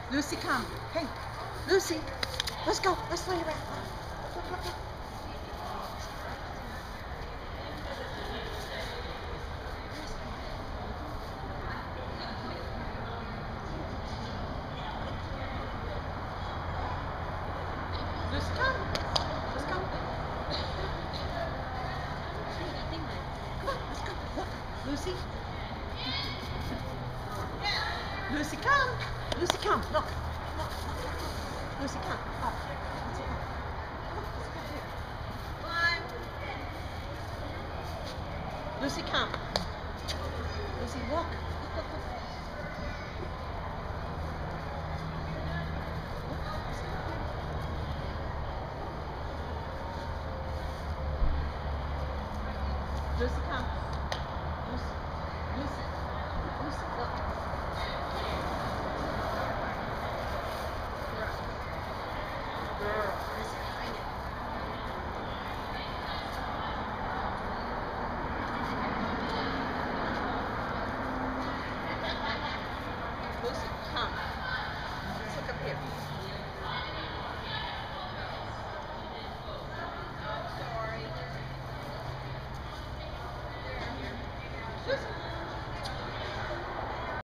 Lucy, come. Hey, Lucy, let's go. Let's play around. Look, look, look. Lucy, come. Let's go. Come on, let's go. Look, Lucy. Lucy, come. Lucy, come. Look. Look, look, look, look. Lucy, come. Oh, Lucy, come. Look, let's go here. Lucy, come. Lucy, look. Look, look, look. Lucy, come.